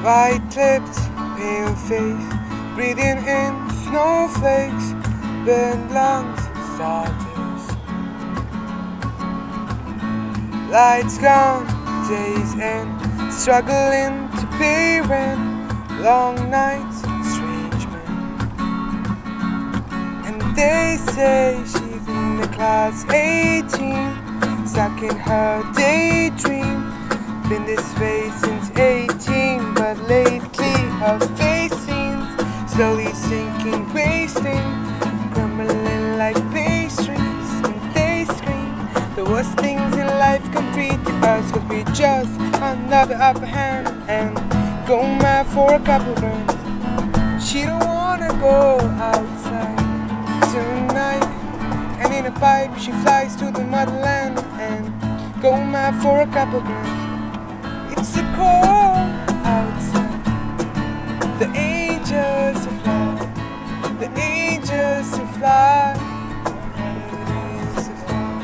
White lips, pale face, breathing in snowflakes, burned lungs, starters. Lights gone, days end, struggling to pay rent, long nights, strange men. And they say she's in the class 18, stuck in her daydream. Been this way since 18, but lately her face seems slowly sinking, wasting, crumbling like pastries. And they scream the worst things in life complete to us, could be just another upper hand and go mad for a couple grams. She don't wanna go outside tonight, and in a pipe she flies to the motherland and go mad for a couple grams. It's so cold outside, the angels to fly, the angels to fly, the angels to fly.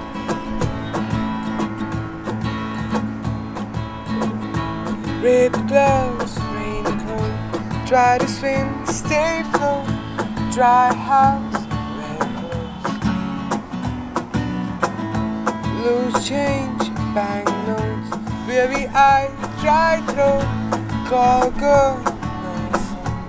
Ripped gloves, raincoat, try to swim, stay afloat, dry house, red clothes. Loose change, bank notes, weary eye, dry throat, call girl, no phone.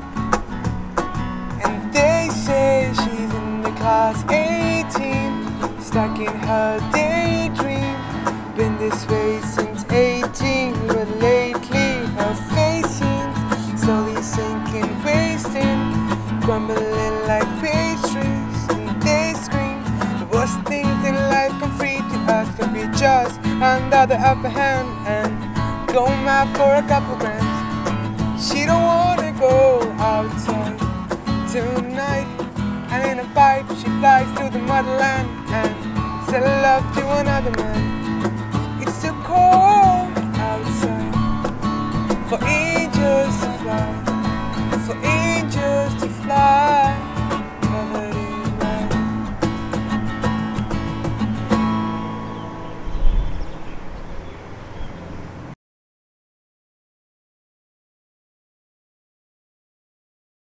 And they say she's in the class 18, stuck in her daydream. Been this way since 18, but lately her face seems slowly sinking, wasting, crumbling like pastries. And they scream the worst things in life come free to us, could be just under the upper hand and go mad for a couple grams. She don't wanna go outside tonight, and in a pipe she flies to the motherland and sell love to another man. It's too cold outside for angels to fly, for angels to